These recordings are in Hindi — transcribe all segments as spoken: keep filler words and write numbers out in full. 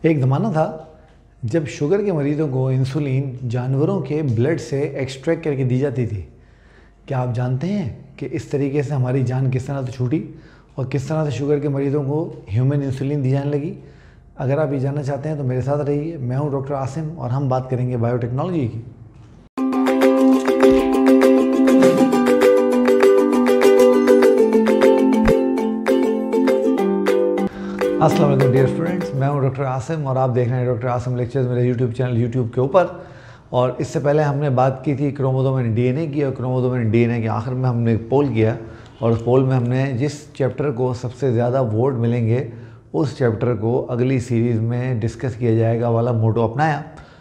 एक ज़माना था जब शुगर के मरीज़ों को इंसुलिन जानवरों के ब्लड से एक्सट्रैक्ट करके दी जाती थी। क्या आप जानते हैं कि इस तरीके से हमारी जान किस तरह से छूटी और किस तरह से शुगर के मरीज़ों को ह्यूमन इंसुलिन दी जाने लगी? अगर आप ये जानना चाहते हैं तो मेरे साथ रहिए। मैं हूं डॉक्टर आसिम और हम बात करेंगे बायोटेक्नोलॉजी की। अस्सलाम वालेकुम डियर स्टूडेंट्स, मैं हूं डॉक्टर आसिम और आप देख रहे हैं डॉक्टर आसिम लेक्चर्स मेरे यूट्यूब चैनल यूट्यूब के ऊपर। और इससे पहले हमने बात की थी क्रोमोसोम एंड डीएनए की, और क्रोमोसोम एंड डीएनए के आखिर में हमने एक पोल किया और उस पोल में हमने जिस चैप्टर को सबसे ज़्यादा वोट मिलेंगे उस चैप्टर को अगली सीरीज़ में डिस्कस किया जाएगा वाला मोटो अपनाया।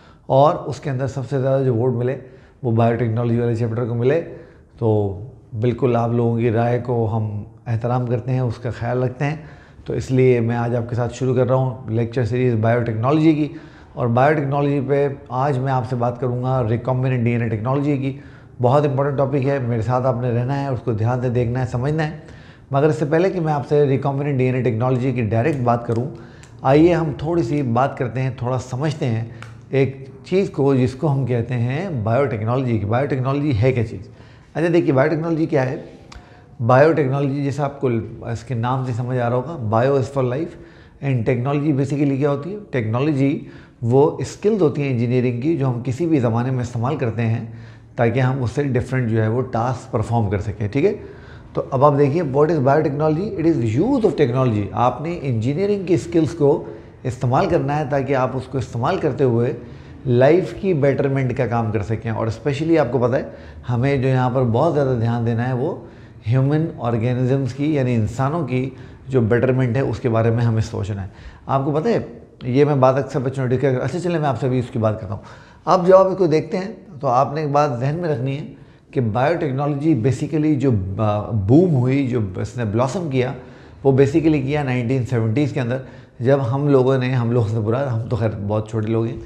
और उसके अंदर सबसे ज़्यादा जो वोट मिले वो बायोटेक्नोलॉजी वाले चैप्टर को मिले। तो बिल्कुल आप लोगों की राय को हम एहतराम करते हैं, उसका ख्याल रखते हैं। तो इसलिए मैं आज आपके साथ शुरू कर रहा हूँ लेक्चर सीरीज़ बायोटेक्नोलॉजी की। और बायोटेक्नोलॉजी पे आज मैं आपसे बात करूँगा रिकॉम्बिनेंट डीएनए टेक्नोलॉजी की। बहुत इंपॉर्टेंट टॉपिक है, मेरे साथ आपने रहना है, उसको ध्यान से देखना है, समझना है। मगर इससे पहले कि मैं आपसे रिकॉम्बिनेंट डीएनए टेक्नोलॉजी की डायरेक्ट बात करूँ, आइए हम थोड़ी सी बात करते हैं, थोड़ा समझते हैं एक चीज़ को जिसको हम कहते हैं बायोटेक्नोलॉजी की। बायोटेक्नोलॉजी है क्या चीज़? अच्छा देखिए, बायोटेक्नोलॉजी क्या है? बायोटेक्नोलॉजी जैसे आपको इसके नाम से समझ आ रहा होगा, bio is for life and technology basically क्या होती है? टेक्नोलॉजी वो स्किल्स होती हैं इंजीनियरिंग की जो हम किसी भी ज़माने में इस्तेमाल करते हैं ताकि हम उससे डिफरेंट जो है वो टास्क परफॉर्म कर सकें। ठीक है, तो अब आप देखिए what is biotechnology? It is use of technology. आपने इंजीनियरिंग की स्किल्स को इस्तेमाल करना है ताकि आप उसको इस्तेमाल करते हुए लाइफ की बेटरमेंट का काम कर सकें। और स्पेशली आपको पता है हमें जो यहाँ पर बहुत ज़्यादा ध्यान देना है वो ह्यूमन ऑर्गेनिजम्स की, यानी इंसानों की जो बेटरमेंट है उसके बारे में हमें सोचना है। आपको पता है ये मैं बात अक्सर बच्चों ने डिस्कस, अच्छा चले मैं आपसे भी उसकी बात करता हूँ। अब जब आप इसको देखते हैं तो आपने एक बात जहन में रखनी है कि बायोटेक्नोलॉजी बेसिकली जो बूम हुई, जो इसने ब्लॉसम किया, वो बेसिकली किया नाइनटीन सेवेंटीज़ के अंदर, जब हम लोगों ने, हम लोगों से बुरा, हम तो खैर बहुत छोटे लोग हैं,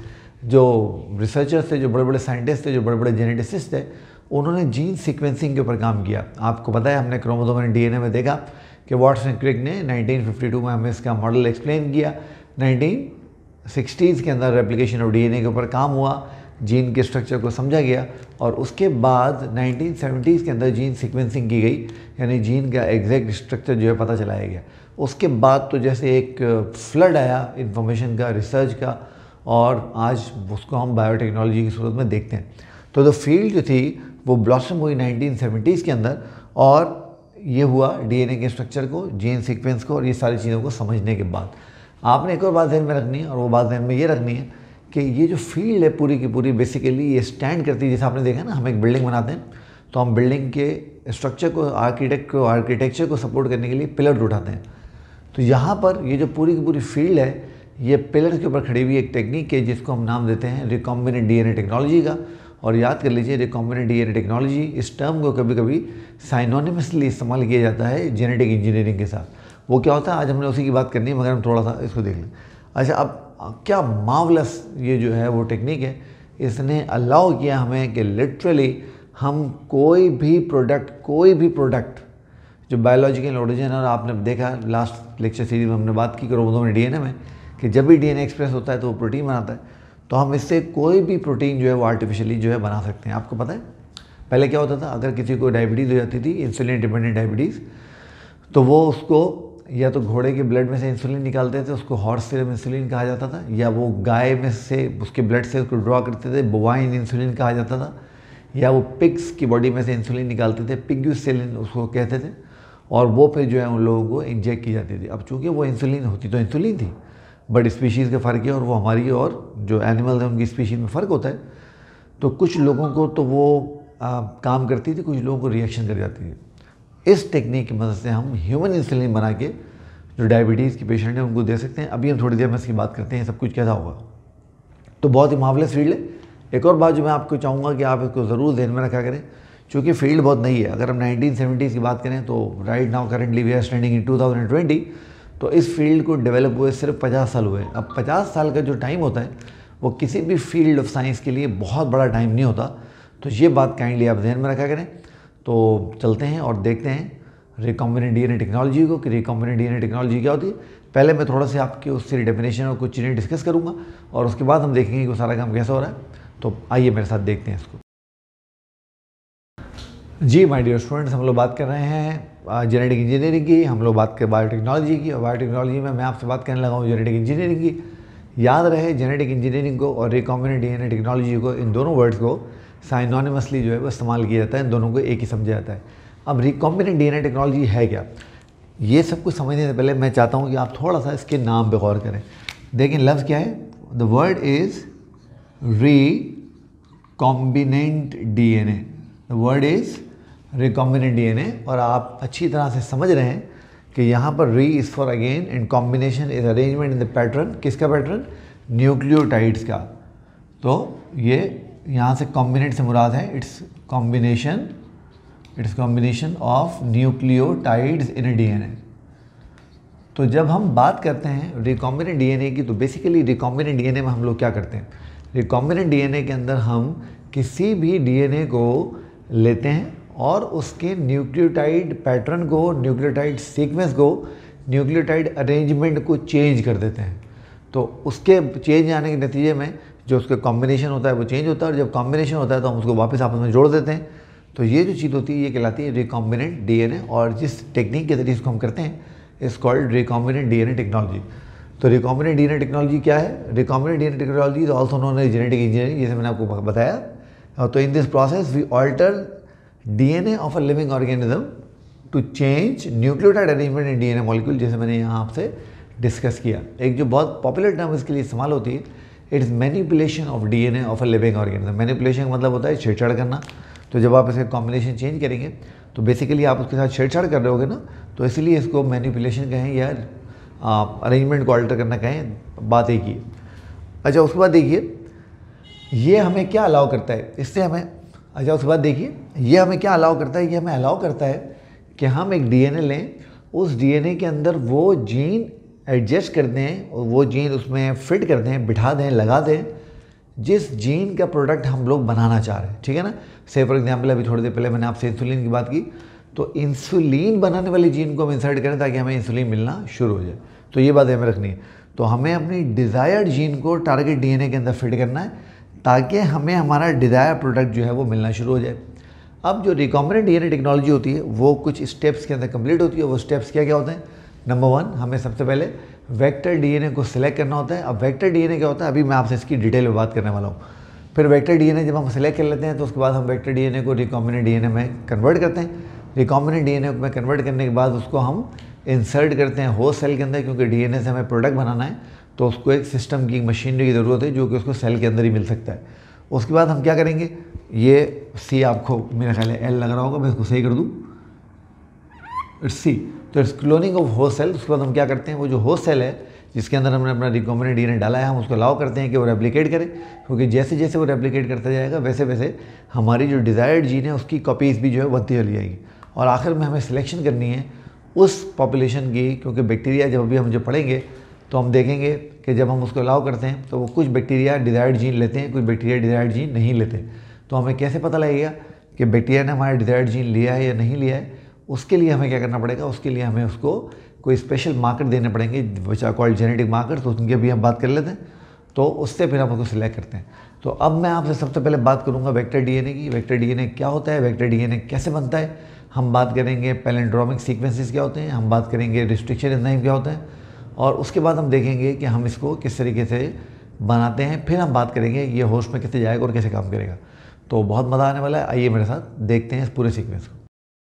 जो रिसर्चर्स थे, जो बड़े बड़े साइंटिस्ट थे, जो बड़े बड़े जेनेटिसिस्ट थे, उन्होंने जीन सीक्वेंसिंग के ऊपर काम किया। आपको पता है हमने क्रोमोसोम एंड डीएनए में देखा कि वाटसन क्रिक ने नाइनटीन फिफ्टी टू में हमें इसका मॉडल एक्सप्लेन किया। नाइनटीन सिक्सटीज़ के अंदर रेप्लिकेशन ऑफ डीएनए के ऊपर काम हुआ, जीन के स्ट्रक्चर को समझा गया और उसके बाद नाइनटीन सेवेंटीज़ के अंदर जीन सीक्वेंसिंग की गई, यानी जीन का एग्जैक्ट स्ट्रक्चर जो है पता चलाया गया। उसके बाद तो जैसे एक फ्लड आया इंफॉर्मेशन का, रिसर्च का, और आज उसको हम बायोटेक्नोलॉजी की सूरत में देखते हैं। तो जो फील्ड जो थी वो ब्लॉसम हुई नाइनटीन सेवेंटीज़ के अंदर, और ये हुआ डीएनए के स्ट्रक्चर को, जीन सीक्वेंस को और ये सारी चीज़ों को समझने के बाद। आपने एक और बात ध्यान में रखनी है, और वो बात ध्यान में ये रखनी है कि ये जो फील्ड है पूरी की पूरी बेसिकली ये स्टैंड करती है। जैसे आपने देखा ना, हम एक बिल्डिंग बनाते हैं तो हम बिल्डिंग के स्ट्रक्चर को, आर्किटेक्ट को, आर्किटेक्चर को सपोर्ट करने के लिए पिलर उठाते हैं। तो यहाँ पर ये जो पूरी की पूरी फील्ड है, ये पिलर के ऊपर खड़ी हुई एक टेक्निक है जिसको हम नाम देते हैं रिकॉम्बिनेंट डीएनए टेक्नोलॉजी का। और याद कर लीजिए, रिकॉम्बिनेंट डीएनए टेक्नोलॉजी, इस टर्म को कभी कभी साइनोनिमसली इस्तेमाल किया जाता है जेनेटिक इंजीनियरिंग के साथ। वो क्या होता है, आज हमने उसी की बात करनी है, मगर हम थोड़ा सा इसको देख लें। अच्छा, अब क्या मार्वलस ये जो है वो टेक्निक है, इसने अलाउ किया हमें कि लिटरली हम कोई भी प्रोडक्ट कोई भी प्रोडक्ट जो बायोलॉजिकल ओरिजिन, और आपने देखा लास्ट लेक्चर सीरीज में हमने बात की क्रोमोसोम में डीएनए में कि जब भी डीएनए एक्सप्रेस होता है तो वो प्रोटीन बनाता है। तो हम इससे कोई भी प्रोटीन जो है वो आर्टिफिशियली जो है बना सकते हैं। आपको पता है पहले क्या होता था, अगर किसी को डायबिटीज़ हो जाती थी, इंसुलिन डिपेंडेंट डायबिटीज़, तो वो उसको या तो घोड़े के ब्लड में से इंसुलिन निकालते थे, उसको हॉर्स सीरम इंसुलिन कहा जाता था, या वो गाय में से उसके ब्लड से उसको ड्रॉ करते थे, बोवाइन इंसुलिन कहा जाता था, या वो पिग्स की बॉडी में से इंसुलिन निकालते थे, पिग्यूसिलिन उसको कहते थे, और वो फिर जो है उन लोगों को इंजेक्ट की जाती थी। अब चूँकि वो इंसुलिन होती तो इंसुलिन थी, बट स्पीशीज़ का फ़र्क है और वो हमारी और जो एनिमल्स हैं उनकी स्पीशीज़ में फ़र्क होता है। तो कुछ लोगों को तो वो आ, काम करती थी, कुछ लोगों को रिएक्शन कर जाती थी। इस टेक्निक की मदद से हम ह्यूमन इंसुलिन बना के जो डायबिटीज़ के पेशेंट हैं उनको दे सकते हैं। अभी हम थोड़ी देर में इसकी बात करते हैं सब कुछ कैसा होगा। तो बहुत ही मार्वलस फील्ड है। एक और बात जो मैं आपको चाहूँगा कि आप इसको ज़रूर ध्यान में रखा करें, चूँकि फील्ड बहुत नई है। अगर हम नाइनटीन सेवेंटीज़ की बात करें तो right now currently we are standing in two thousand twenty, तो इस फील्ड को डेवलप हुए सिर्फ पचास साल हुए। अब पचास साल का जो टाइम होता है वो किसी भी फील्ड ऑफ साइंस के लिए बहुत बड़ा टाइम नहीं होता। तो ये बात काइंडली आप ध्यान में रखा करें। तो चलते हैं और देखते हैं रिकॉम्बिनेंट डीएनए टेक्नोलॉजी को कि रिकॉम्बिनेंट डीएनए टेक्नोलॉजी क्या होती है। पहले मैं थोड़ा सा आपकी उससे डेफिनेशन और कुछ चीज़ें डिस्कस करूँगा और उसके बाद हम देखेंगे कि वो सारा काम कैसे हो रहा है। तो आइए मेरे साथ देखते हैं इसको। जी माय डियर स्टूडेंट्स, हम लोग बात कर रहे हैं जेनेटिक इंजीनियरिंग की, हम लोग बात कर बायोटेक्नोलॉजी की, और बायोटेक्नोलॉजी में मैं आपसे बात करने लगा हूँ जेनेटिक इंजीनियरिंग की। याद रहे जेनेटिक इंजीनियरिंग को और रिकॉम्बिनेंट डीएनए टेक्नोलॉजी को, इन दोनों वर्ड्स को साइनोनिमसली जो है वो इस्तेमाल किया जाता है, इन दोनों को एक ही समझा जाता है। अब रिकॉम्बिनेंट डीएनए टेक्नोलॉजी है क्या, ये सब कुछ समझने से पहले मैं चाहता हूँ कि आप थोड़ा सा इसके नाम पे गौर करें। देखें लफ्ज़ क्या है, the word is recombinant DNA, the word is recombinant DNA. और आप अच्छी तरह से समझ रहे हैं कि यहाँ पर re is for again and combination is arrangement in the pattern, किसका पैटर्न, न्यूक्लियोटाइड्स का। तो ये यहाँ से कॉम्बिनेट से मुराद है it's combination, it's combination of nucleotides in a DNA. तो जब हम बात करते हैं रिकॉम्बिनेंट डीएनए की, तो बेसिकली रिकॉम्बिनेंट डीएनए में हम लोग क्या करते हैं, रिकॉम्बिनेंट डीएनए के अंदर हम किसी भी डीएनए को लेते हैं और उसके न्यूक्लियोटाइड पैटर्न को, न्यूक्लियोटाइड सीक्वेंस को, न्यूक्लियोटाइड अरेंजमेंट को चेंज कर देते हैं। तो उसके चेंज आने के नतीजे में जो उसका कॉम्बिनेशन होता है वो चेंज होता है, और जब कॉम्बिनेशन होता है तो हम उसको वापस आपस में जोड़ देते हैं। तो ये जो चीज़ होती है ये कहलाती है रिकॉम्बिनेंट डीएनए, और जिस टेक्निक के जरिए इसको हम करते हैं इस कॉल्ड रिकॉम्बिनेंट डीएनए टेक्नोलॉजी। तो रिकॉम्बिनेंट डीएनए टेक्नोलॉजी क्या है, recombinant DNA technology is also known as genetic engineering, जैसे मैंने आपको बताया। तो in this process we alter DNA of a living organism to change nucleotide arrangement in DNA molecule, जैसे मैंने यहाँ आपसे डिस्कस किया। एक जो बहुत पॉपुलर टर्म इसके लिए इस्तेमाल होती है, it is manipulation of DNA of a living organism. Manipulation का मतलब होता है छेड़छाड़ करना। तो जब आप इसका कॉम्बिनेशन चेंज करेंगे तो बेसिकली आप उसके साथ छेड़छाड़ कर रहे होगे ना, तो इसीलिए इसको मैनिपुलेशन कहें या अरेंजमेंट को अल्टर करना कहें, बात एक ही है। अच्छा उसके बाद देखिए ये हमें क्या अलाउ करता है, इससे हमें, अच्छा उसके बाद देखिए ये हमें क्या अलाउ करता है, ये हमें अलाउ करता है कि हम एक डीएनए लें, उस डीएनए के अंदर वो जीन एडजस्ट कर दें और वो जीन उसमें फिट कर दें, बिठा दें, लगा दें जिस जीन का प्रोडक्ट हम लोग बनाना चाह रहे हैं, ठीक है ना। से फॉर एग्जांपल अभी थोड़ी देर पहले मैंने आपसे इंसुलिन की बात की, तो इंसुलिन बनाने वाली जीन को हम इंसर्ट करें ताकि हमें इंसुलिन मिलना शुरू हो जाए। तो ये बात हमें रखनी है। तो हमें अपनी डिज़ायर्ड जीन को टारगेट डीएनए के अंदर फिट करना है ताकि हमें हमारा डिज़ायर प्रोडक्ट जो है वो मिलना शुरू हो जाए। अब जो रिकॉम्बिनेंट डीएनए टेक्नोलॉजी होती है वो कुछ स्टेप्स के अंदर कंप्लीट होती है। वो स्टेप्स क्या क्या होते हैं, नंबर वन, हमें सबसे पहले वेक्टर डीएनए को सिलेक्ट करना होता है। अब वेक्टर डीएनए क्या होता है, अभी मैं आपसे इसकी डिटेल में बात करने वाला हूँ। फिर वेक्टर डीएनए जब हम सिलेक्ट कर लेते हैं तो उसके बाद हम वेक्टर डीएनए को रिकॉम्बिनेंट डीएनए में कन्वर्ट करते हैं। रिकॉम्बिनेंट डीएनए में कन्वर्ट करने के बाद उसको हम इंसर्ट करते हैं होस्ट सेल के अंदर, क्योंकि डीएनए से हमें प्रोडक्ट बनाना है तो उसको एक सिस्टम की, मशीनरी की ज़रूरत है जो कि उसको सेल के अंदर ही मिल सकता है। उसके बाद हम क्या करेंगे, ये सी आपको मेरा ख्याल है एल लग रहा होगा, मैं इसको सही कर दूँ, इट्स सी। तो it's cloning of host cell. उसके बाद हम क्या करते हैं, वो जो होस्ट सेल है जिसके अंदर हमने अपना रिकॉम्बिनेंट डीएनए डाला है, हम उसको अलाउ करते हैं कि वो रेप्लिकेट करे, क्योंकि जैसे जैसे वो रेप्लिकेट करता जाएगा वैसे वैसे हमारी जो डिज़ायर्ड जीन है उसकी कॉपीज़ भी जो है बनती चली जाएगी। और आखिर में हमें सिलेक्शन करनी है उस पॉपुलेशन की, क्योंकि बैक्टीरिया जब भी हम जब पढ़ेंगे तो हम देखेंगे कि जब हम उसको अलाउ करते हैं तो वो कुछ बैक्टीरिया डिज़ायर्ड जीन लेते हैं, कुछ बैक्टीरिया डिज़ायर्ड जीन नहीं लेते। तो हमें कैसे पता लगेगा कि बैक्टीरिया ने हमारा डिज़ायर्ड जीन लिया है या नहीं लिया है, उसके लिए हमें क्या करना पड़ेगा, उसके लिए हमें उसको कोई स्पेशल मार्कर देने पड़ेंगे which are called genetic marker. तो उनकी भी हम बात कर लेते हैं, तो उससे फिर हम उसको सिलेक्ट करते हैं। तो अब मैं आपसे सबसे पहले बात करूंगा वेक्टर डीएनए की। वेक्टर डीएनए क्या होता है, वेक्टर डीएनए कैसे बनता है, हम बात करेंगे पैलिंड्रोमिक सीक्वेंसेस क्या होते हैं, हम बात करेंगे रिस्ट्रिक्शन एंजाइम क्या होता है, और उसके बाद हम देखेंगे कि हम इसको किस तरीके से बनाते हैं। फिर हम बात करेंगे ये होस्ट में कैसे जाएगा और कैसे काम करेगा। तो बहुत मज़ा आने वाला है, आइए मेरे साथ देखते हैं इस पूरे सीक्वेंस को।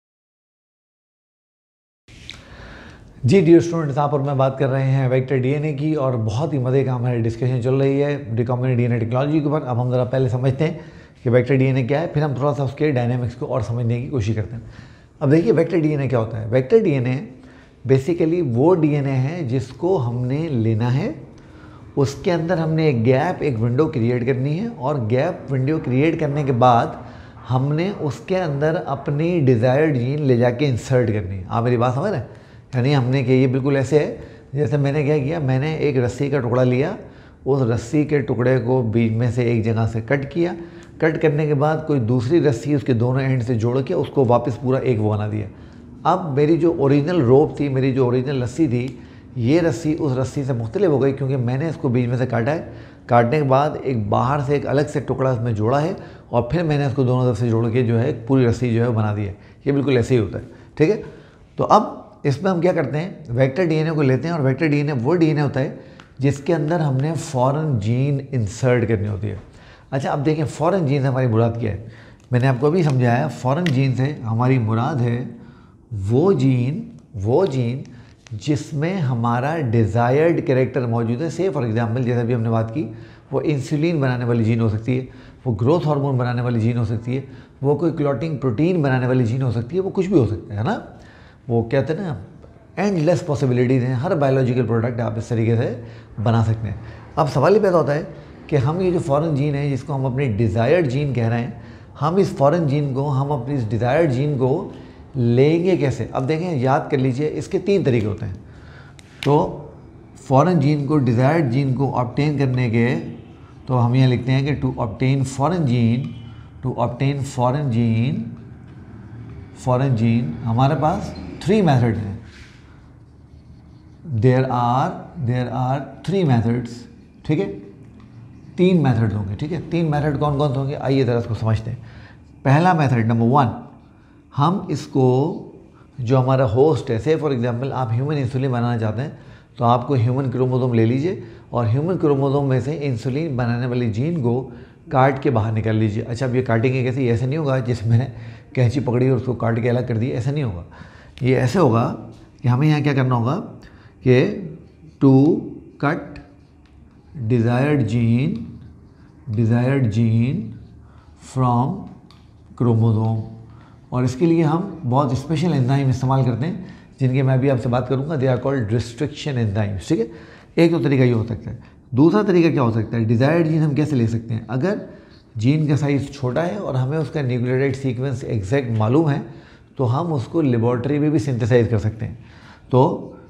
जी डियर स्टूडेंट्स, यहाँ पर मैं बात कर रहे हैं वेक्टर डीएनए की, और बहुत ही मज़े का हमारी डिस्कशन चल रही है रिकॉम्बिनेंट डीएनए टेक्नोलॉजी के ऊपर। अब हम ज़रा पहले समझते हैं कि वेक्टर डीएनए क्या है, फिर हम थोड़ा सा उसके डायनामिक्स को और समझने की कोशिश करते हैं। अब देखिए वेक्टर डीएनए क्या होता है। वेक्टर डीएनए बेसिकली वो डीएनए है जिसको हमने लेना है, उसके अंदर हमने एक गैप, एक विंडो क्रिएट करनी है, और गैप विंडो क्रिएट करने के बाद हमने उसके अंदर अपनी डिज़ायर्ड जीन ले जाके इंसर्ट करनी है। आप मेरी बात समझ रहे हैं, यानी हमने कि ये बिल्कुल ऐसे है जैसे मैंने क्या किया, मैंने एक रस्सी का टुकड़ा लिया, उस रस्सी के टुकड़े को बीच में से एक जगह से कट किया, कट करने के बाद कोई दूसरी रस्सी उसके दोनों एंड से जोड़ के उसको वापस पूरा एक वो बना दिया। अब मेरी जो ओरिजिनल रोप थी, मेरी जो ओरिजिनल रस्सी थी, ये रस्सी उस रस्सी से मुख्तलिफ हो गई क्योंकि मैंने इसको बीच में से काटा है, काटने के बाद एक बाहर से एक अलग से टुकड़ा इसमें जोड़ा है और फिर मैंने इसको दोनों तरफ से जोड़ के जो है पूरी रस्सी जो है बना दी है। ये बिल्कुल ऐसे ही होता है, ठीक है। तो अब इसमें हम क्या करते हैं, वेक्टर डीएनए को लेते हैं और वेक्टर डीएनए वो डीएनए होता है जिसके अंदर हमने फॉरेन जीन इंसर्ट करनी होती है। अच्छा, अब देखें फॉरेन जीन से हमारी मुराद क्या है। मैंने आपको अभी समझाया, फॉरेन जीन से हमारी मुराद है वो जीन वो जीन जिसमें हमारा डिज़ायर्ड कैरेक्टर मौजूद है। से फॉर एग्जांपल जैसे भी हमने बात की, वो इंसुलिन बनाने वाली जीन हो सकती है, वो ग्रोथ हार्मोन बनाने वाली जीन हो सकती है, वो कोई क्लॉटिंग प्रोटीन बनाने वाली जीन हो सकती है, वो कुछ भी हो सकता है ना। वो कहते हैं ना, एंडलेस पॉसिबिलिटीज़ हैं, हर बायोलॉजिकल प्रोडक्ट आप इस तरीके से बना सकते हैं। अब सवाल ये पैदा होता है कि हम ये जो फॉरेन जीन है जिसको हम अपनी डिज़ायर्ड जीन कह रहे हैं, हम इस फॉरेन जीन को हम अपनी इस डिज़ायर्ड जीन को लेंगे कैसे। अब देखें, याद कर लीजिए, इसके तीन तरीके होते हैं। तो फॉरेन जीन को, डिज़ायर्ड जीन को ऑब्टेन करने के, तो हम यहाँ लिखते हैं कि to obtain foreign gene to obtain foreign gene foreign gene हमारे पास थ्री मेथड्स हैं। There are there are three methods, ठीक है, तीन मेथड्स होंगे, ठीक है। तीन मेथड कौन कौन से होंगे, आइए ज़रा इसको समझते हैं। पहला मेथड नंबर वन, हम इसको जो हमारा होस्ट है, से फॉर एग्जांपल आप ह्यूमन इंसुलिन बनाना चाहते हैं तो आपको ह्यूमन क्रोमोसोम ले लीजिए और ह्यूमन क्रोमोसोम में से इंसुलिन बनाने वाली जीन को काट के बाहर निकाल लीजिए। अच्छा, अब ये काटेंगे कैसे, ऐसे नहीं होगा जिसमें मैंने कैंची पकड़ी और उसको काट के अलग कर दिया, ऐसा नहीं होगा। ये ऐसे होगा कि हमें यहाँ क्या करना होगा कि to cut desired gene desired gene from chromosome, और इसके लिए हम बहुत स्पेशल एंजाइम इस्तेमाल करते हैं जिनकी मैं भी आपसे बात करूंगा। They are called restriction enzymes, ठीक है। एक तो तरीका ये हो सकता है। दूसरा तरीका क्या हो सकता है, डिज़ायर्ड जीन हम कैसे ले सकते हैं। अगर जीन का साइज़ छोटा है और हमें उसका न्यूक्लियोटाइड सीक्वेंस एग्जैक्ट मालूम है तो हम उसको लेबॉर्ट्री में भी सिंथेसाइज कर सकते हैं। तो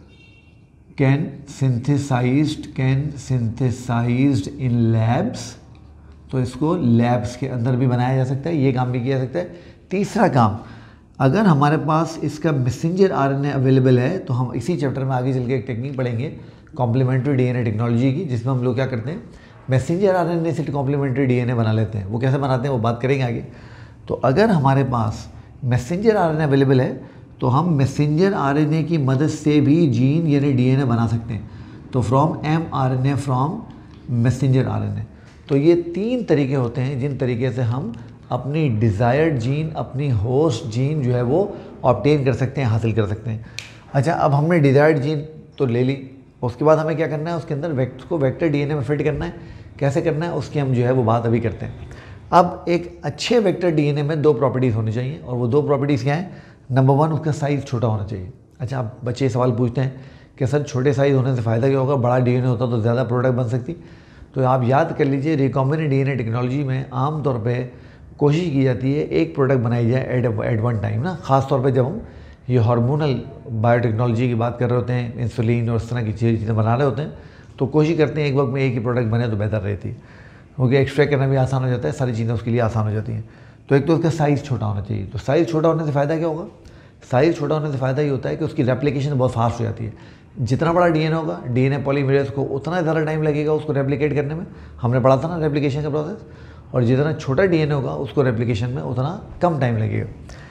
can synthesized can synthesized in labs, तो इसको लैब्स के अंदर भी बनाया जा सकता है, ये काम भी किया जा सकता है। तीसरा काम, अगर हमारे पास इसका मैसेंजर आरएनए अवेलेबल है तो हम इसी चैप्टर में आगे चल के एक टेक्निक पढ़ेंगे कॉम्प्लीमेंट्री डीएनए टेक्नोलॉजी की, जिसमें हम लोग क्या करते हैं, मैसेंजर आरएनए से कॉम्प्लीमेंट्री डीएनए बना लेते हैं। वो कैसे बनाते हैं वो बात करेंगे आगे। तो अगर हमारे पास मैसेंजर आरएनए अवेलेबल है तो हम मैसेंजर आरएनए की मदद से भी जीन यानी डीएनए बना सकते हैं। तो from M RNA from messenger RNA. तो ये तीन तरीके होते हैं जिन तरीके से हम अपनी डिज़ायर्ड जीन, अपनी होस्ट जीन जो है वो ऑब्टेन कर सकते हैं, हासिल कर सकते हैं। अच्छा, अब हमने डिज़ायर्ड जीन तो ले ली, उसके बाद हमें क्या करना है, उसके अंदर वेक्टर को वेक्टर डीएनए में फिट करना है। कैसे करना है उसकी हम जो है वो बात अभी करते हैं। अब एक अच्छे वेक्टर डीएनए में दो प्रॉपर्टीज़ होनी चाहिए, और वो दो प्रॉपर्टीज़ क्या हैं। नंबर वन, उसका साइज़ छोटा होना चाहिए। अच्छा, अब बच्चे सवाल पूछते हैं कि सर छोटे साइज़ होने से फ़ायदा क्या होगा, बड़ा डीएनए होता तो ज़्यादा प्रोडक्ट बन सकती। तो आप याद कर लीजिए, रिकॉम्बिनेंट डीएनए टेक्नोलॉजी में आमतौर पर कोशिश की जाती है एक प्रोडक्ट बनाई जाए एट एट वन टाइम ना। ख़ास तौर पे जब हम ये हार्मोनल बायोटेक्नोलॉजी की बात कर रहे होते हैं, इंसुलिन और इस तरह की चीज़ें बना रहे होते हैं, तो कोशिश करते हैं एक वक्त में एक ही प्रोडक्ट बने तो बेहतर रहती है, क्योंकि एक्सट्रैक्ट करना भी आसान हो जाता है, सारी चीज़ें उसके लिए आसान हो जाती हैं। तो एक तो उसका साइज़ छोटा होना चाहिए। तो साइज़ छोटा होने से फ़ायदा क्या होगा, साइज़ छोटा होने से फ़ायदा ये होता है कि उसकी रेप्लिकेशन बहुत फास्ट हो जाती है। जितना बड़ा डीएनए होगा, डीएनए पॉलीमरेज को उतना ज़्यादा टाइम लगेगा उसको रेप्लिकेट करने में। हमने पढ़ा था ना रेप्लिकेशन का प्रोसेस। और जितना छोटा डीएनए होगा उसको रेप्लिकेशन में उतना कम टाइम लगेगा।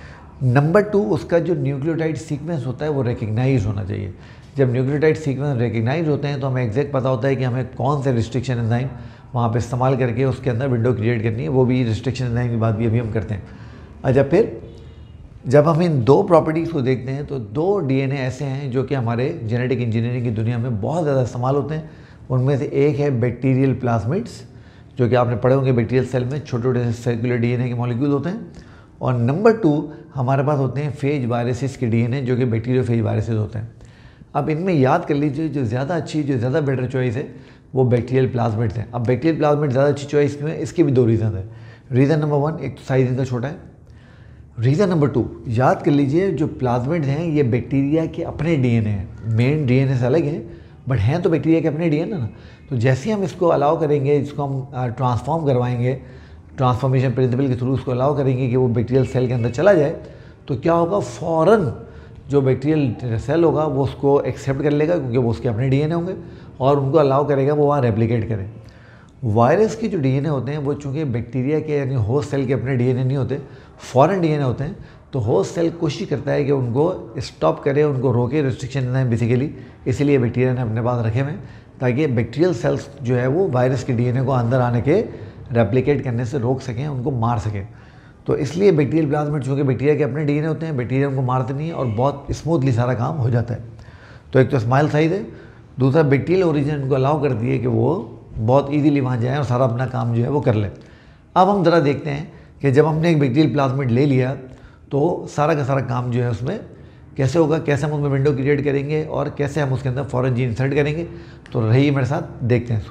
नंबर टू, उसका जो न्यूक्लियोटाइड सीक्वेंस होता है वो रिकग्नाइज होना चाहिए। जब न्यूक्लियोटाइड सीक्वेंस रिकग्नाइज होते हैं तो हमें एग्जैक्ट पता होता है कि हमें कौन से रिस्ट्रिक्शन एंजाइम वहाँ पे इस्तेमाल करके उसके अंदर विंडो क्रिएट करनी है। वो भी रिस्ट्रिक्शन एंजाइम की बात भी अभी हम करते हैं। अच्छा, फिर जब हम इन दो प्रॉपर्टीज़ को देखते हैं तो दो डीएनए ऐसे हैं जो कि हमारे जेनेटिक इंजीनियरिंग की दुनिया में बहुत ज़्यादा इस्तेमाल होते हैं। उनमें से एक है बैक्टीरियल प्लाज्मिड्स, जो कि आपने पढ़े होंगे बैक्टीरियल सेल में छोटे छोटे से सर्कुलर डीएनए के मॉलिक्यूल होते हैं। और नंबर टू, हमारे पास होते हैं फेज वायरसेस के डीएनए, जो कि बैक्टीरियोफेज वायरसेस होते हैं। अब इनमें याद कर लीजिए, जो ज़्यादा अच्छी, जो ज़्यादा बेटर चॉइस है वो बैक्टीरियल प्लाज्मिड्स हैं। अब बैक्टीरियल प्लाज्मिड ज़्यादा अच्छी चॉइस क्यों है, इसके भी दो रीज़न है। रीज़न नंबर वन, एक तो साइज़ इनका छोटा है। रीज़न नंबर टू, याद कर लीजिए जो प्लाज्मिड्स हैं ये बैक्टीरिया के अपने डीएनए हैं। मेन डीएनए से अलग है बट हैं तो बैक्टीरिया के अपने डीएनए ना। तो जैसे हम इसको अलाउ करेंगे, इसको हम ट्रांसफॉर्म करवाएंगे, ट्रांसफॉर्मेशन प्रिंसिपल के थ्रू उसको अलाउ करेंगे कि वो बैक्टीरियल सेल के अंदर चला जाए, तो क्या होगा, फ़ौरन जो बैक्टीरियल सेल होगा वो उसको एक्सेप्ट कर लेगा क्योंकि वो उसके अपने डीएनए होंगे और उनको अलाउ करेगा वो वहाँ रेप्लिकेट करें। वायरस के जो डीएनए होते हैं वो चूँकि बैक्टीरिया के यानी होस्ट सेल के अपने डीएनए नहीं होते, फॉरेन डीएनए होते हैं, तो होस्ट सेल कोशिश करता है कि उनको स्टॉप करे, उनको रोके, रिस्ट्रिक्शन देना है बेसिकली। इसीलिए बैक्टीरिया ने अपने पास रखे हुए ताकि बैक्टीरियल सेल्स जो है वो वायरस के डीएनए को अंदर आने के रेप्लिकेट करने से रोक सकें, उनको मार सकें। तो इसलिए बैक्टीरियल प्लाज्मिड चूँकि बैक्टीरिया के अपने डीएनए होते हैं, बैक्टीरिया उनको मारते नहीं है और बहुत स्मूथली सारा काम हो जाता है। तो एक तो स्माइल साइज है, दूसरा बैक्टीरियल ओरिजिन उनको अलाउ कर दिए कि वो बहुत ईजीली वहाँ जाएँ और सारा अपना काम जो है वो कर लें। अब हम ज़रा देखते हैं कि जब हमने एक बैक्टीरियल प्लाज्मिड ले लिया तो सारा का सारा काम जो है उसमें कैसे होगा, कैसे हम उसमें विंडो क्रिएट करेंगे और कैसे हम उसके अंदर फॉरेन जीन इंसर्ट करेंगे। तो रहिए मेरे साथ, देखते हैं इसको।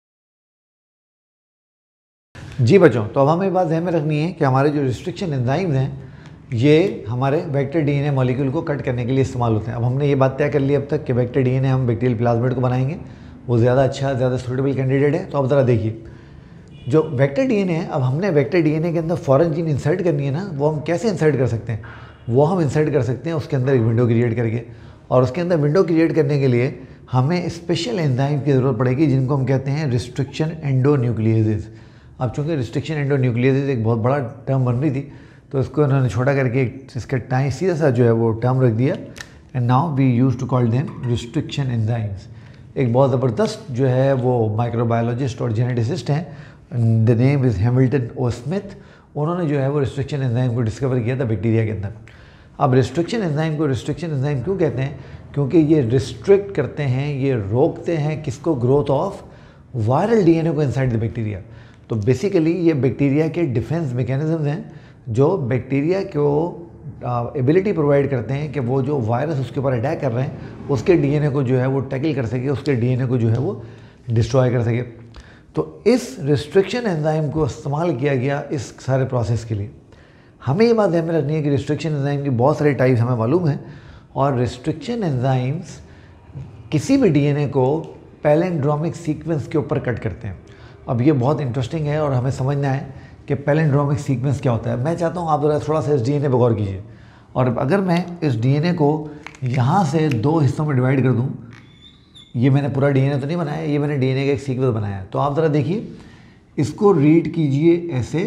जी बच्चों, तो अब हमें ये बात ध्यान में रखनी है कि हमारे जो रिस्ट्रिक्शन एंजाइम्स हैं ये हमारे वेक्टर डीएनए मॉलिक्यूल को कट करने के लिए इस्तेमाल होते हैं। अब हमने ये बात तय कर ली अब तक कि वेक्टर डीएनए हम बैक्टीरियल प्लाज्मिड को बनाएंगे, वो ज़्यादा अच्छा, ज़्यादा सूटेबल कैंडिडेट है। तो अब ज़रा देखिए, जो वेक्टर डीएनए है, अब हमने वेक्टर डीएनए के अंदर फॉरेन जीन इंसर्ट करनी है ना, वो हम कैसे इंसर्ट कर सकते हैं? वो हम इंसर्ट कर सकते हैं उसके अंदर एक विंडो क्रिएट करके, और उसके अंदर विंडो क्रिएट करने के लिए हमें स्पेशल एंजाइम की ज़रूरत पड़ेगी जिनको हम कहते हैं रिस्ट्रिक्शन एंडोन्यूक्लियेजेस। अब चूँकि रिस्ट्रिक्शन एंडोन्यूक्लियेजेस एक बहुत बड़ा टर्म बन रही थी तो इसको उन्होंने छोटा करके इसका टाइम सीधा सा जो है वो टर्म रख दिया, and now we use to call them restriction enzymes. एक बहुत ज़बरदस्त जो है वो माइक्रोबायोलॉजिस्ट और जेनेटिसिस्ट हैं, the name is Hamilton O Smith. उन्होंने जो है वो रिस्ट्रिक्शन एंजाइम को डिस्कवर किया था बैक्टीरिया के अंदर। अब रिस्ट्रिक्शन एंजाइम को रिस्ट्रिक्शन एंजाइम क्यों कहते हैं? क्योंकि ये रिस्ट्रिक्ट करते हैं, ये रोकते हैं किसको? ग्रोथ ऑफ वायरल डीएनए को इनसाइड द बैक्टीरिया। तो बेसिकली ये बैक्टीरिया के डिफेंस मैकेनिज्म्स हैं जो बैक्टीरिया को एबिलिटी प्रोवाइड करते हैं कि वो जो वायरस उसके ऊपर अटैक कर रहे हैं उसके डीएनए को जो है वो टैकल कर सके, उसके डीएनए को जो है वो डिस्ट्रॉय कर सके। तो इस रिस्ट्रिक्शन एंजाइम को इस्तेमाल किया गया इस सारे प्रोसेस के लिए। हमें ये बात ध्यान में रखनी है कि रिस्ट्रिक्शन एंजाइम की बहुत सारे टाइप्स हमें मालूम है, और रिस्ट्रिक्शन एंजाइम्स किसी भी डीएनए को पैलिंड्रोमिक सीक्वेंस के ऊपर कट करते हैं। अब ये बहुत इंटरेस्टिंग है और हमें समझना है कि पैलिंड्रोमिक सीक्वेंस क्या होता है। मैं चाहता हूँ आप ज़रा थोड़ा सा इस डीएनए पर गौर कीजिए, और अगर मैं इस डीएनए को यहाँ से दो हिस्सों में डिवाइड कर दूँ, ये मैंने पूरा डीएनए तो नहीं बनाया, ये मैंने डीएनए का एक सीक्वेंस बनाया है। तो आप ज़रा देखिए, इसको रीड कीजिए ऐसे,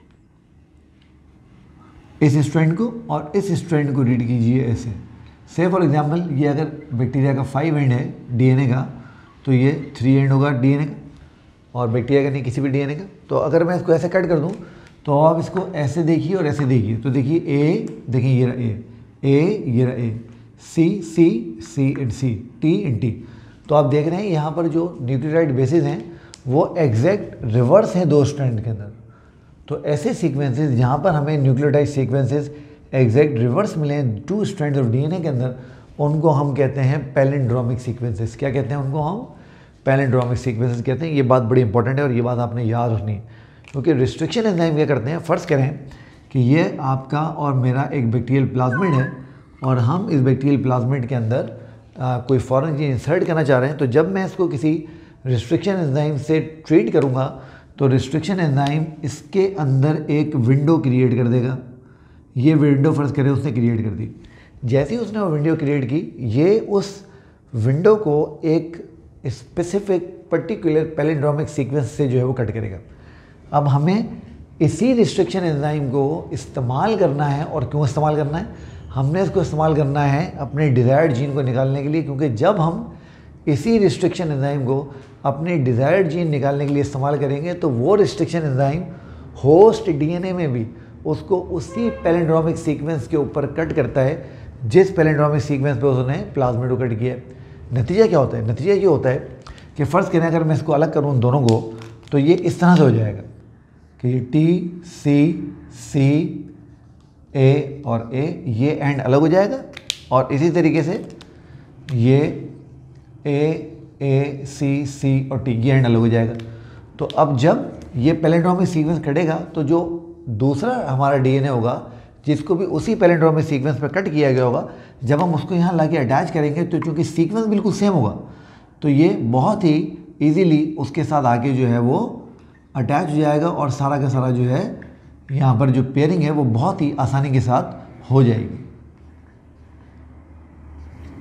इस स्ट्रैंड को, और इस स्ट्रैंड को रीड कीजिए ऐसे। से फॉर एग्जांपल ये अगर बैक्टीरिया का फाइव एंड है डीएनए का, तो ये थ्री एंड होगा डीएनए का, और बैक्टीरिया का नहीं, किसी भी डीएनए का। तो अगर मैं इसको ऐसे कट कर दूं तो आप इसको ऐसे देखिए और ऐसे देखिए। तो देखिए ए, देखिए ये रहा ए, ए ये रहा A, C C C and C, T and T. तो आप देख रहे हैं यहाँ पर जो न्यूक्लियोटाइड बेसिस हैं वो एग्जैक्ट रिवर्स हैं दो स्ट्रैंड के अंदर। तो ऐसे सीक्वेंसेस जहाँ पर हमें न्यूक्लियोटाइड सीक्वेंसेस एग्जैक्ट रिवर्स मिले हैं टू स्ट्रैंड्स ऑफ डीएनए के अंदर, उनको हम कहते हैं पैलिंड्रोमिक सीक्वेंसेस। क्या कहते हैं उनको? हम पैलिंड्रोमिक सीक्वेंसेस कहते हैं। ये बात बड़ी इंपॉर्टेंट है और ये बात आपने याद रखनी है, क्योंकि रिस्ट्रिक्शन एंजाइम क्या करते हैं? फ़र्ज़ करें कि ये आपका और मेरा एक बैक्टीरियल प्लाज्मिड है, और हम इस बैक्टीरियल प्लाज्मिड के अंदर आ, कोई फॉरेन जीन इंसर्ट करना चाह रहे हैं। तो जब मैं इसको किसी रिस्ट्रिक्शन एंजाइम से ट्रीट करूँगा तो रिस्ट्रिक्शन एंजाइम इसके अंदर एक विंडो क्रिएट कर देगा। ये विंडो फ़र्ज़ करें उसने क्रिएट कर दी। जैसे ही उसने वो विंडो क्रिएट की, ये उस विंडो को एक स्पेसिफिक पर्टिकुलर पैलिंड्रोमिक सीक्वेंस से जो है वो कट करेगा। अब हमें इसी रिस्ट्रिक्शन एंजाइम को इस्तेमाल करना है, और क्यों इस्तेमाल करना है? हमने इसको इस्तेमाल करना है अपने डिज़ायर्ड जीन को निकालने के लिए, क्योंकि जब हम इसी रिस्ट्रिक्शन एंजाइम को अपने डिज़ायर्ड जीन निकालने के लिए इस्तेमाल करेंगे तो वो रिस्ट्रिक्शन एंजाइम होस्ट डीएनए में भी उसको उसी पैलिंड्रोमिक सीक्वेंस के ऊपर कट करता है जिस पैलिंड्रोमिक सीक्वेंस पे उसने प्लाज्मिड को कट किया है। नतीजा क्या होता है? नतीजा ये होता है कि फ़र्ज़ करें अगर मैं इसको अलग करूँ दोनों को, तो ये इस तरह से हो जाएगा कि ये टी सी सी ए और ए, ये एंड अलग हो जाएगा, और इसी तरीके से ये ए ए सी सी और टी, ये एंड अलग हो जाएगा। तो अब जब ये पैलिंड्रोमिक सीक्वेंस कटेगा तो जो दूसरा हमारा डीएनए होगा जिसको भी उसी पैलिंड्रोमिक सीक्वेंस पर कट किया गया होगा, जब हम उसको यहाँ लाके अटैच करेंगे तो चूँकि सीक्वेंस बिल्कुल सेम होगा तो ये बहुत ही ईजीली उसके साथ आके जो है वो अटैच हो जाएगा, और सारा का सारा जो है यहाँ पर जो पेयरिंग है वो बहुत ही आसानी के साथ हो जाएगी।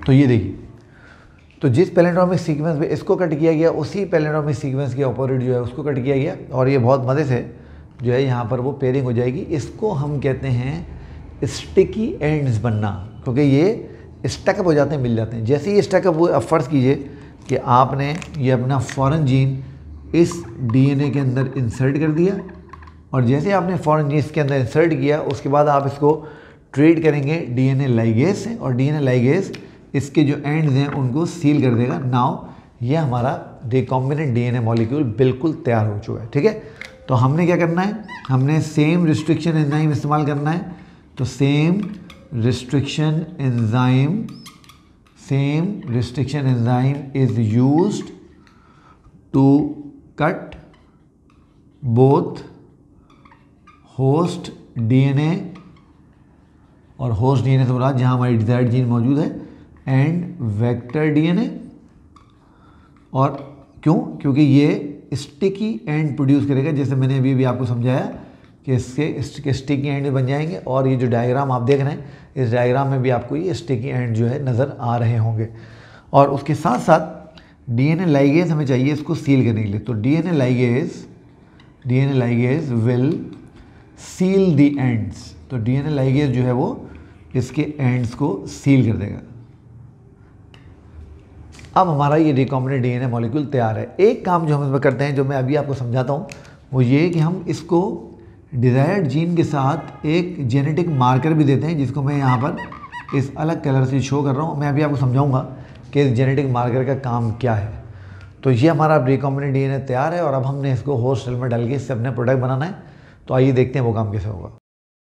तो ये देखिए, तो जिस पैलिंड्रोमिक सीक्वेंस में इसको कट किया गया उसी पैलिंड्रोमिक सीक्वेंस के ऑपोजिट जो है उसको कट किया गया, और ये बहुत मज़े से जो है यहाँ पर वो पेयरिंग हो जाएगी। इसको हम कहते हैं स्टिकी एंड्स बनना, क्योंकि ये स्टकअप हो जाते हैं, मिल जाते हैं। जैसे ही स्टकअप हुए, अब फ़र्ज़ कीजिए कि आपने ये अपना फॉरेन जीन इस डीएनए के अंदर इंसर्ट कर दिया, और जैसे आपने फॉरेन जीन इसके अंदर इंसर्ट किया उसके बाद आप इसको ट्रीट करेंगे डीएनए लाइगेज से, और डीएनए लाइगेज इसके जो एंड्स हैं उनको सील कर देगा। नाउ ये हमारा रिकॉम्बिनेंट डीएनए मॉलिक्यूल बिल्कुल तैयार हो चुका है। ठीक है, तो हमने क्या करना है, हमने सेम रिस्ट्रिक्शन एंजाइम इस्तेमाल करना है। तो same restriction enzyme same restriction enzyme is used to cut both host DNA, और होस्ट डीएनए से बोला जहाँ हमारी डिजायर्ड जीन मौजूद है, एंड वेक्टर डीएनए। और क्यों? क्योंकि ये स्टिकी एंड प्रोड्यूस करेगा, जैसे मैंने अभी भी आपको समझाया कि इसके स्टिकी एंड बन जाएंगे। और ये जो डायग्राम आप देख रहे हैं, इस डायग्राम में भी आपको ये स्टिकी एंड जो है नज़र आ रहे होंगे। और उसके साथ साथ डीएनए लाइगेज हमें चाहिए इसको सील करने के लिए। तो DNA ligase DNA ligase will seal the ends. तो डीएनए लाइगेज जो है वो इसके एंड्स को सील कर देगा। अब हमारा ये रिकॉम्बिनेंट डीएनए मॉलिक्यूल तैयार है। एक काम जो हम इसमें करते हैं, जो मैं अभी आपको समझाता हूँ, वो ये कि हम इसको डिज़ायर्ड जीन के साथ एक जेनेटिक मार्कर भी देते हैं, जिसको मैं यहाँ पर इस अलग कलर से शो कर रहा हूँ। मैं अभी आपको समझाऊंगा कि इस जेनेटिक मार्कर का काम क्या है। तो ये हमारा रिकॉम्बिनेंट डीएनए तैयार है, और अब हमने इसको होस्ट सेल में डाल के इससे अपने प्रोडक्ट बनाना है। तो आइए देखते हैं वो काम कैसे होगा।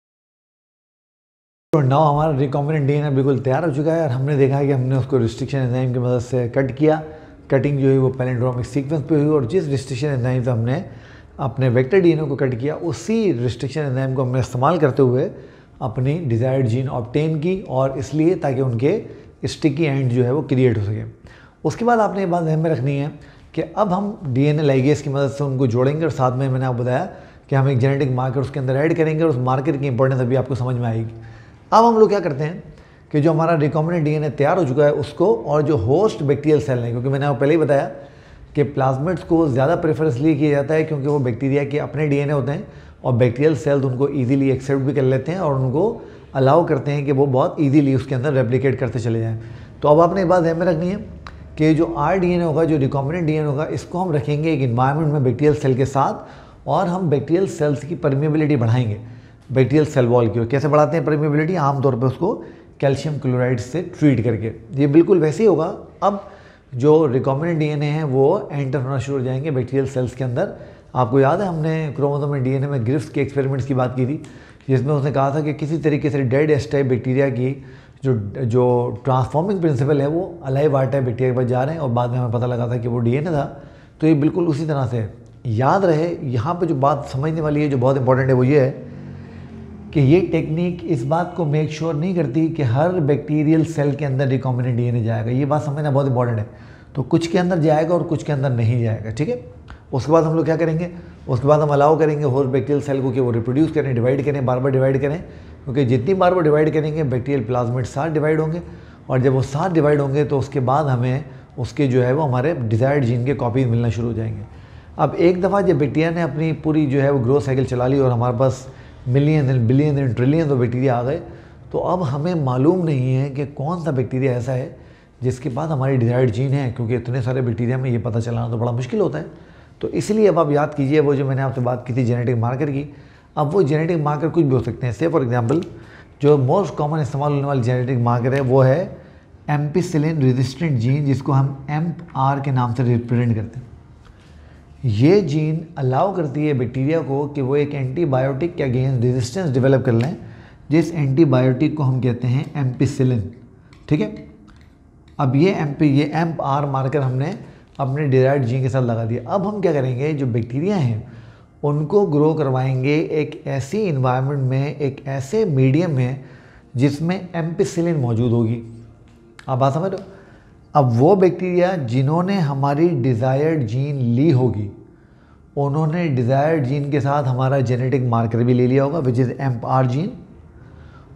तो नाउ हमारा रिकॉम्बिनेंट डीएनए बिल्कुल तैयार हो चुका है, और हमने देखा है कि हमने उसको रिस्ट्रिक्शन एंजाइम की मदद से कट किया। कटिंग जो है वो पैलिंड्रोमिक सीक्वेंस पे हुई, और जिस रिस्ट्रिक्शन एंजाइम से हमने अपने वेक्टर डीएनए को कट किया उसी रिस्ट्रिक्शन एंजाइम को हमने इस्तेमाल करते हुए अपनी डिज़ायर्ड जीन ऑब्टेन की, और इसलिए ताकि उनके स्टिकी एंड जो है वो क्रिएट हो सके। उसके बाद आपने ये बात ध्यान में रखनी है कि अब हम डीएनए लाइगेज की मदद से उनको जोड़ेंगे, और साथ में मैंने आपको बताया कि हम एक जेनेटिक मार्कर उसके अंदर ऐड करेंगे, और उस मार्कर की इंपॉर्टेंस अभी आपको समझ में आएगी। अब हम लोग क्या करते हैं कि जो हमारा रिकॉम्बिनेंट डीएनए तैयार हो चुका है उसको, और जो होस्ट बैक्टीरियल सेल हैं, क्योंकि मैंने आपको पहले ही बताया कि प्लाज्मिड्स को ज़्यादा प्रेफर इसलिए किया जाता है क्योंकि वो बैक्टीरिया के अपने डीएनए होते हैं, और बैक्टीरियल सेल्स उनको ईजिली एक्सेप्ट भी कर लेते हैं, और उनको अलाउ करते हैं कि वो बहुत ईजिली उसके अंदर रेप्लिकेट करते चले जाएँ। तो अब आपने एक बात ध्यान में रखनी है कि जो आर डीएनए होगा, जो रिकॉम्बिनेंट डीएनए होगा, इसको हम रखेंगे एक इन्वायरमेंट में बैक्टीरियल सेल के साथ, और हम बैक्टीरियल सेल्स की परमेबिलिटी बढ़ाएंगे बैक्टीरियल सेल वॉल की। और कैसे बढ़ाते हैं परमेबिलिटी? आमतौर पे उसको कैल्शियम क्लोराइड से ट्रीट करके। ये बिल्कुल वैसे ही होगा। अब जो रिकॉम्बिनेंट डीएनए हैं वो एंटर होना शुरू हो जाएंगे बैक्टीरियल सेल्स के अंदर। आपको याद है हमने क्रोमोसोम में डीएनए में ग्रिफ्स के एक्सपेरिमेंट्स की बात की थी, जिसमें उसने कहा था कि किसी तरीके से डेड एस टाइप बैक्टीरिया की जो जो ट्रांसफॉर्मिंग प्रिंसिपल है वो अलाइव आर टाइप बैक्टीरिया के पास जा रहे हैं, और बाद में हमें पता लगा था कि वो डीएनए था। तो ये बिल्कुल उसी तरह से याद रहे। यहाँ पे जो बात समझने वाली है, जो बहुत इंपॉर्टेंट है, वो ये है कि ये टेक्निक इस बात को मेक श्योर नहीं करती कि हर बैक्टीरियल सेल के अंदर रिकॉम्बिनेंट डीएनए जाएगा। ये बात समझना बहुत इंपॉर्टेंट है। तो कुछ के अंदर जाएगा और कुछ के अंदर नहीं जाएगा। ठीक है, उसके बाद हम लोग क्या करेंगे, उसके बाद हम अलाउ करेंगे होस्ट बैक्टीरियल सेल को कि वो रिप्रोड्यूस करें, डिवाइड करें, बार बार डिवाइड करें, क्योंकि जितनी बार वो डिवाइड करेंगे बैक्टीरियल प्लाज्मिड साथ डिवाइड होंगे, और जब वो साथ डिवाइड होंगे तो उसके बाद हमें उसके जो है वो हमारे डिज़ायर्ड जीन के कॉपीज मिलना शुरू हो जाएंगे। अब एक दफ़ा जब बैक्टीरिया ने अपनी पूरी जो है वो ग्रोथ साइकिल चला ली, और हमारे पास million and billion and trillion of bacteria आ गए, तो अब हमें मालूम नहीं है कि कौन सा बैक्टीरिया ऐसा है जिसके पास हमारी डिज़ायर्ड जीन है, क्योंकि इतने सारे बैक्टीरिया में ये पता चलाना तो बड़ा मुश्किल होता है। तो इसलिए अब आप याद कीजिए वो जो मैंने आपसे बात की थी जेनेटिक मार्कर की। अब वो जेनेटिक मार्कर कुछ भी हो सकते हैं। से फॉर एग्जांपल जो मोस्ट कॉमन इस्तेमाल होने वाली जेनेटिक मार्कर है वो है एम्पिसिलिन रेजिस्टेंट जीन, जिसको हम एम्प आर के नाम से रिप्रेजेंट करते हैं। ये जीन अलाउ करती है बैक्टीरिया को कि वो एक एंटीबायोटिक के अगेंस्ट रेजिस्टेंस डेवलप कर लें, जिस एंटीबायोटिक को हम कहते हैं एम्पिसिलिन। ठीक है, अब ये एम्पी ये एम्प आर मार्कर हमने अपने डिज़ायर्ड जीन के साथ लगा दिया। अब हम क्या करेंगे, जो बैक्टीरिया हैं उनको ग्रो करवाएंगे एक ऐसी इन्वायरमेंट में, एक ऐसे मीडियम में जिसमें एम्पिसिलिन मौजूद होगी। आप बात समझ रहे हो? अब वो बैक्टीरिया जिन्होंने हमारी डिज़ायर्ड जीन ली होगी, उन्होंने डिज़ायर्ड जीन के साथ हमारा जेनेटिक मार्कर भी ले लिया होगा, which is amp R gene.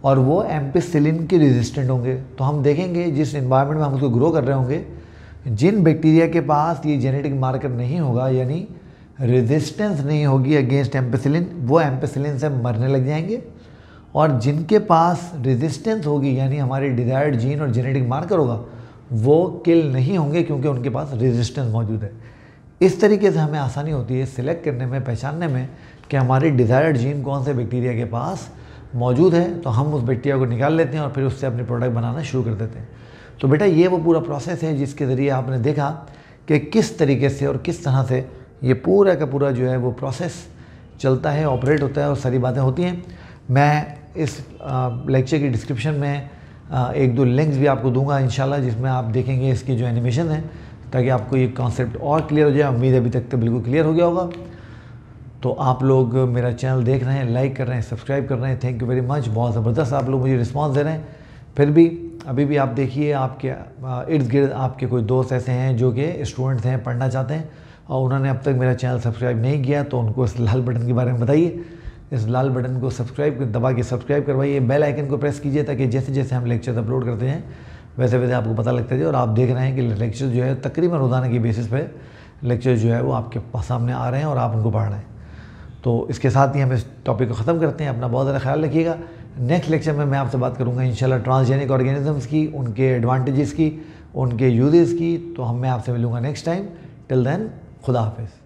और वो एम्पिसिलिन के रेजिस्टेंट होंगे। तो हम देखेंगे जिस इन्वायरमेंट में हम उसको ग्रो कर रहे होंगे, जिन बैक्टीरिया के पास ये जेनेटिक मार्कर नहीं होगा, यानी रेजिस्टेंस नहीं होगी अगेंस्ट एम्पिसिलिन, वो एम्पिसिलिन से मरने लग जाएंगे। और जिनके पास रेजिस्टेंस होगी, यानी हमारे डिजायर्ड जीन और जेनेटिक मार्कर होगा, वो किल नहीं होंगे क्योंकि उनके पास रेजिस्टेंस मौजूद है। इस तरीके से हमें आसानी होती है सिलेक्ट करने में, पहचानने में कि हमारे डिजायर्ड जीन कौन से बैक्टीरिया के पास मौजूद है। तो हम उस बैक्टीरिया को निकाल लेते हैं और फिर उससे अपने प्रोडक्ट बनाना शुरू कर देते हैं। तो बेटा ये वो पूरा प्रोसेस है जिसके ज़रिए आपने देखा कि किस तरीके से और किस तरह से ये पूरा का पूरा जो है वो प्रोसेस चलता है, ऑपरेट होता है और सारी बातें होती हैं। मैं इस लेक्चर की डिस्क्रिप्शन में आ, एक दो लिंक्स भी आपको दूंगा इंशाल्लाह, जिसमें आप देखेंगे इसकी जो एनिमेशन है, ताकि आपको ये कॉन्सेप्ट और क्लियर हो जाए। उम्मीद है अभी तक तो बिल्कुल क्लियर हो गया होगा। तो आप लोग मेरा चैनल देख रहे हैं, लाइक कर रहे हैं, सब्सक्राइब कर रहे हैं, थैंक यू वेरी मच। बहुत ज़बरदस्त आप लोग मुझे रिस्पांस दे रहे हैं। फिर भी अभी भी आप देखिए, आपके इर्द गिर्द आपके कोई दोस्त ऐसे हैं जो कि स्टूडेंट्स हैं, पढ़ना चाहते हैं और उन्होंने अब तक मेरा चैनल सब्सक्राइब नहीं किया, तो उनको इस लाल बटन के बारे में बताइए। इस लाल बटन को सब्सक्राइब दबा के सब्सक्राइब करवाइए, बेल आइकन को प्रेस कीजिए, ताकि जैसे जैसे हम लेक्चर अपलोड करते हैं वैसे वैसे आपको पता लगता है। और आप देख रहे हैं कि लेक्चर जो है तकरीबन रोज़ाना की बेसिस पे लेक्चर जो है वो आपके सामने आ रहे हैं और आप उनको पढ़ रहे हैं। तो इसके साथ ही हम इस टॉपिक को ख़त्म करते हैं। अपना बहुत ज़्यादा ख्याल रखिएगा। नेक्स्ट लेक्चर में मैं आपसे बात करूँगा इंशाल्लाह ट्रांसजेनिक ऑर्गेनिजम्स की, उनके एडवांटेजेस की, उनके यूजेस की। तो हम मैं आपसे मिलूँगा नेक्स्ट टाइम। टिल देन खुदा हाफिज़।